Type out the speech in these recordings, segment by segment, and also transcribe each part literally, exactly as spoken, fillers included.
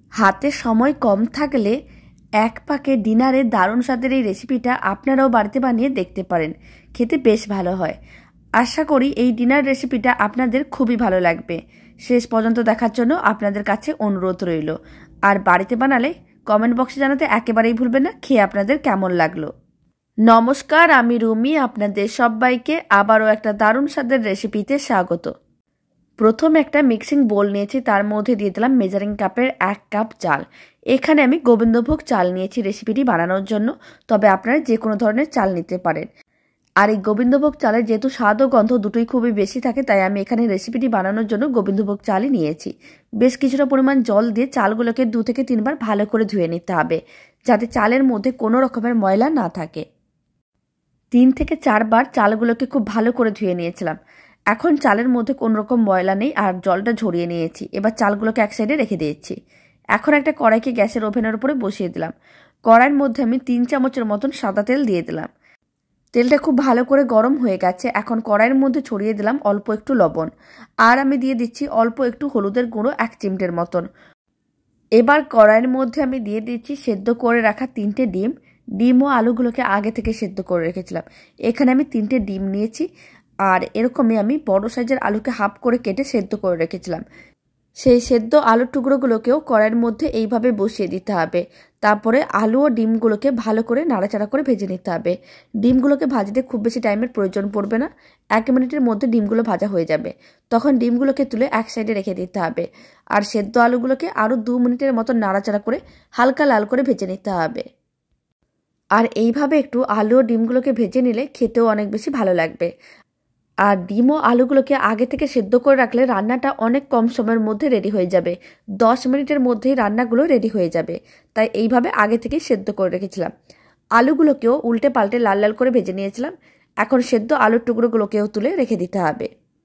হাতে সময় কম থাকলে এক পাকে ডিনারে দারুণ স্বাদের এই রেসিপিটা আপনারাও বাড়িতে বানিয়ে দেখতে পারেন। খেতে বেশ ভালো হয়। আশা করি এই ডিনার রেসিপিটা আপনাদের খুবই ভালো লাগবে। শেষ পর্যন্ত দেখার জন্য আপনাদের কাছে অনুরোধ রইল। আর বাড়িতে বানালে কমেন্ট বক্সে জানাতে একেবারেই ভুলবেন না খেয়ে আপনাদের কেমন লাগলো। নমস্কার, আমি রুমি। আপনাদের সবাইকে আবারও একটা দারুণ স্বাদের রেসিপিতে স্বাগত। প্রথম একটা মিক্সিং বোল নিয়েছি, তার মধ্যে দিয়ে দিলাম মেজারিং কাপের এক কাপ চাল। এখানে আমি গোবিন্দভোগ চাল নিয়েছি রেসিপিটি বানানোর জন্য, তবে আপনারা যে কোনো ধরনের চাল নিতে পারেন। আর এই গোবিন্দভোগ চালের যেহেতু স্বাদ ও গন্ধ দুটোই খুবই বেশি থাকে, তাই আমি এখানে রেসিপিটি বানানোর জন্য গোবিন্দভোগ চালই নিয়েছি। বেশ কিছুটা পরিমাণ জল দিয়ে চালগুলোকে দু থেকে তিনবার ভালো করে ধুয়ে নিতে হবে, যাতে চালের মধ্যে কোনো রকমের ময়লা না থাকে। তিন থেকে চারবার চালগুলোকে খুব ভালো করে ধুয়ে নিয়েছিলাম। এখন চালের মধ্যে কোনো রকম ময়লা নেই আর জলটা ঝরিয়ে নিয়েছি। এবার চালগুলোকে এক সাইডে রেখে দিয়েছি। এখন একটা কড়াইকে গ্যাসের ওভেনের উপরে বসিয়ে দিলাম। কড়াইয়ের মধ্যে আমি তিন চামচের মতন সাদা তেল দিয়ে দিলাম। তেলটা খুব ভালো করে গরম হয়ে গেছে। এখন কড়াইয়ের মধ্যে ছড়িয়ে দিলাম অল্প একটু লবণ, আর আমি দিয়ে দিচ্ছি অল্প একটু হলুদের গুঁড়ো এক চিমটের মতন। এবার কড়াইয়ের মধ্যে আমি দিয়ে দিচ্ছি সেদ্ধ করে রাখা তিনটে ডিম। ডিম ও আলুগুলোকে আগে থেকে সেদ্ধ করে রেখেছিলাম। এখানে আমি তিনটে ডিম নিয়েছি, আর এরকমই আমি বড় সাইজের আলুকে হাফ করে কেটে সেদ্ধ করে রেখেছিলাম। সেই সেদ্ধ আলুর টুকরোগুলোকেও কড়াইয়ের মধ্যে এইভাবে বসিয়ে দিতে হবে। তারপরে আলু ও ডিমগুলোকে ভালো করে নাড়াচাড়া করে ভেজে নিতে হবে। ডিমগুলোকে ভাজতে খুব বেশি টাইমের প্রয়োজন পড়বে না, এক মিনিটের মধ্যে ডিমগুলো ভাজা হয়ে যাবে। তখন ডিমগুলোকে তুলে এক সাইডে রেখে দিতে হবে, আর সেদ্ধ আলুগুলোকে আরও দু মিনিটের মতো নাড়াচাড়া করে হালকা লাল করে ভেজে নিতে হবে। আর এইভাবে একটু আলু ও ডিমগুলোকে ভেজে নিলে খেতেও অনেক বেশি ভালো লাগবে। আর ডিম ও আলুগুলোকে আগে থেকে সেদ্ধ করে রাখলে রান্নাটা অনেক কম সময়ের মধ্যে রেডি হয়ে যাবে। দশ মিনিটের মধ্যেই রান্নাগুলো রেডি হয়ে যাবে। তাই এইভাবে আগে থেকেই সেদ্ধ করে রেখেছিলাম। আলুগুলোকেও উল্টে পাল্টে লাল লাল করে ভেজে নিয়েছিলাম। এখন সেদ্ধ আলুর টুকরোগুলোকেও তুলে রেখে দিতে হবে।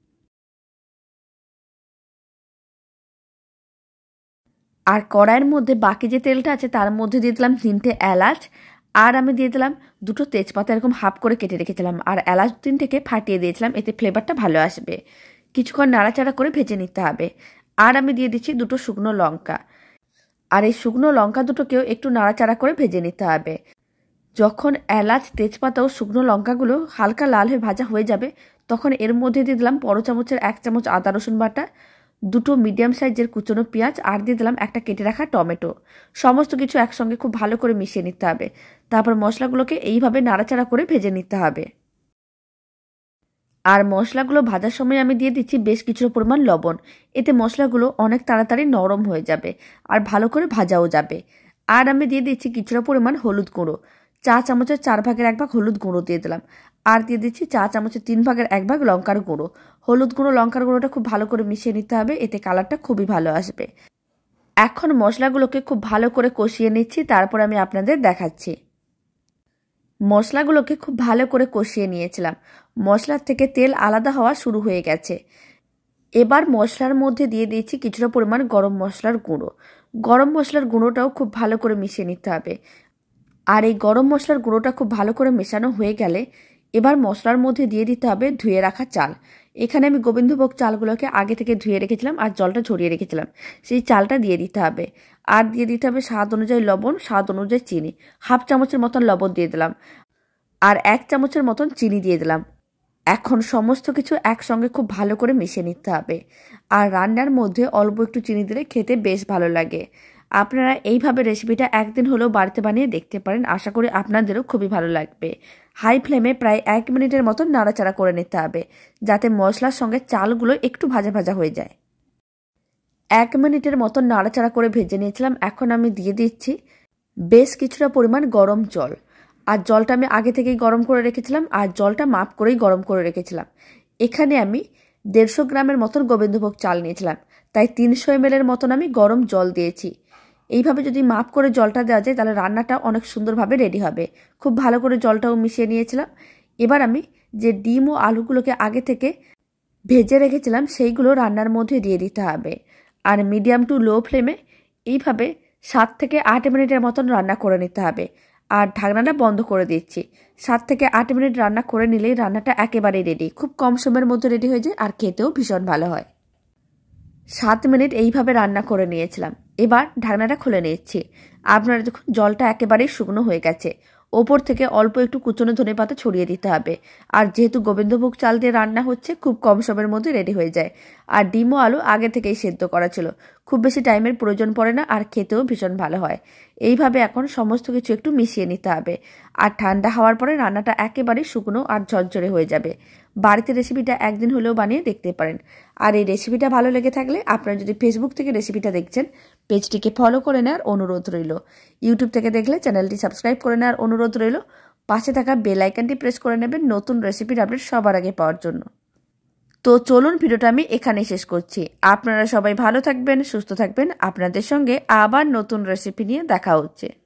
আর কড়াইয়ের মধ্যে বাকি যে তেলটা আছে তার মধ্যে দিয়ে দিলাম তিনটে এলাচ, আর আমি দিয়ে দিলাম দুটো তেজপাতা এরকম হাফ করে কেটে রেখেছিলাম। আর এলাচ তিনটেকে ফাটিয়ে দিয়েছিলাম, এতে ফ্লেভারটা ভালো আসবে। কিছুক্ষণ নাড়াচাড়া করে ভেজে নিতে হবে। আর আমি দিয়ে দিচ্ছি দুটো শুকনো লঙ্কা, আর এই শুকনো লঙ্কা দুটোকেও একটু নাড়াচাড়া করে ভেজে নিতে হবে। যখন এলাচ তেজপাতা ও শুকনো লঙ্কাগুলো হালকা লাল হয়ে ভাজা হয়ে যাবে, তখন এর মধ্যে দিয়ে দিলাম বড় চামচের এক চামচ আদা রসুন বাটা, দুটো মিডিয়াম সাইজের কুচনো পেঁয়াজ, আর দিয়ে দিলাম একটা কেটে রাখা টমেটো। সমস্ত কিছু একসঙ্গে খুব ভালো করে মিশিয়ে নিতে হবে। তারপর মশলাগুলোকে এইভাবে নাড়াচাড়া করে ভেজে নিতে হবে। আর মশলাগুলো ভাজার সময় আমি দিয়ে দিচ্ছি বেশ কিছুটা পরিমাণ লবণ। এতে মশলাগুলো অনেক তাড়াতাড়ি নরম হয়ে যাবে আর ভালো করে ভাজাও যাবে। আর আমি দিয়ে দিচ্ছি কিছুটা পরিমাণ হলুদ গুঁড়ো। চা চামচের চার ভাগের এক ভাগ হলুদ গুঁড়ো দিয়ে দিলাম। আর দিয়ে দিচ্ছি চা চামচের তিন ভাগের এক ভাগ লঙ্কার গুঁড়ো। হলুদ গুঁড়ো লঙ্কার গুঁড়োটা খুব ভালো করে মিশিয়ে নিতে হবে, এতে কালারটা খুবই ভালো আসবে। এখন মশলাগুলোকে খুব ভালো করে কষিয়ে নিচ্ছি, তারপর আমি আপনাদের দেখাচ্ছি। মশলাগুলোকে খুব ভালো করে কষিয়ে নিয়েছিলাম। মশলার থেকে তেল আলাদা হওয়া শুরু হয়ে গেছে। এবার মশলার মধ্যে দিয়ে দিয়েছি কিছুটা পরিমাণ গরম মশলার গুঁড়ো। গরম মশলার গুঁড়োটাও খুব ভালো করে মিশিয়ে নিতে হবে। আর এই গরম মশলার গুঁড়োটা খুব ভালো করে মেশানো হয়ে গেলে এবার মশলার মধ্যে দিয়ে দিতে হবে ধুয়ে রাখা চাল। এখানে আমি গোবিন্দভোগ চালগুলোকে আগে থেকে ধুয়ে রেখেছিলাম আর জলটা ঝরিয়ে রেখেছিলাম, সেই চালটা দিয়ে দিতে হবে। আর দিয়ে দিতে হবে স্বাদ অনুযায়ী লবণ, স্বাদ অনুযায়ী চিনি। হাফ চামচের মতন লবণ দিয়ে দিলাম, আর এক চামচের মতন চিনি দিয়ে দিলাম। এখন সমস্ত কিছু একসঙ্গে খুব ভালো করে মিশিয়ে নিতে হবে। আর রান্নার মধ্যে অল্প একটু চিনি দিলে খেতে বেশ ভালো লাগে। আপনারা এইভাবে রেসিপিটা একদিন হলেও বাড়িতে বানিয়ে দেখতে পারেন। আশা করি আপনাদেরও খুবই ভালো লাগবে। হাই ফ্লেমে প্রায় এক মিনিটের মতন নাড়াচাড়া করে নিতে হবে, যাতে মশলার সঙ্গে চালগুলো একটু ভাজা ভাজা হয়ে যায়। এক মিনিটের মতন নাড়াচাড়া করে ভেজে নিয়েছিলাম। এখন আমি দিয়ে দিচ্ছি বেশ কিছুটা পরিমাণ গরম জল। আর জলটা আমি আগে থেকেই গরম করে রেখেছিলাম, আর জলটা মাপ করেই গরম করে রেখেছিলাম। এখানে আমি দেড়শো গ্রামের মতন গোবিন্দভোগ চাল নিয়েছিলাম, তাই তিনশো এম এলের মতন আমি গরম জল দিয়েছি। এইভাবে যদি মাপ করে জলটা দেওয়া যায় তাহলে রান্নাটা অনেক সুন্দরভাবে রেডি হবে। খুব ভালো করে জলটাও মিশিয়ে নিয়েছিলাম। এবার আমি যে ডিম ও আলুগুলোকে আগে থেকে ভেজে রেখেছিলাম সেইগুলো রান্নার মধ্যে দিয়ে দিতে হবে। আর মিডিয়াম টু লো ফ্লেমে এইভাবে সাত থেকে আট মিনিটের মতন রান্না করে নিতে হবে। আর ঢাকনাটা বন্ধ করে দিচ্ছি। সাত থেকে আট মিনিট রান্না করে নিলেই রান্নাটা একেবারেই রেডি। খুব কম সময়ের মধ্যে রেডি হয়ে যায় আর খেতেও ভীষণ ভালো হয়। সাত মিনিট এইভাবে রান্না করে নিয়েছিলাম। এবার ঢাকনাটা খুলে নিচ্ছি। আপনারা দেখুন জলটা একেবারেই শুকনো হয়ে গেছে। ওপর থেকে অল্প একটু কুচনো ধনেপাতা ছড়িয়ে দিতে হবে। আর যেহেতু গোবিন্দভোগ চাল দিয়ে রান্না হচ্ছে, খুব কম সময়ের মধ্যে রেডি হয়ে যায়। আর ডিম ও আলু আগে থেকেই সেদ্ধ করা ছিল, খুব বেশি টাইমের প্রয়োজন পড়ে না, আর খেতেও ভীষণ ভালো হয়। এইভাবে এখন সমস্ত কিছু একটু মিশিয়ে নিতে হবে। আর ঠান্ডা হওয়ার পরে রান্নাটা একেবারেই শুকনো আর ঝরঝরে হয়ে যাবে। বাড়িতে রেসিপিটা একদিন হলেও বানিয়ে দেখতে পারেন। আর এই রেসিপিটা ভালো লেগে থাকলে আপনারা যদি ফেসবুক থেকে রেসিপিটা দেখছেন, পেজটিকে ফলো করে নেওয়ার অনুরোধ রইল। ইউটিউব থেকে দেখলে চ্যানেলটি সাবস্ক্রাইব করে নেওয়ার অনুরোধ রইল। পাশে থাকা বেল আইকনটি প্রেস করে নেবেন নতুন রেসিপির আপডেট সবার আগে পাওয়ার জন্য। তো চলুন ভিডিওটা আমি এখানে শেষ করছি। আপনারা সবাই ভালো থাকবেন, সুস্থ থাকবেন। আপনাদের সঙ্গে আবার নতুন রেসিপি নিয়ে দেখা হচ্ছে।